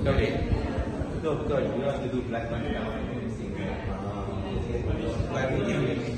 Betul, you have to do black one down.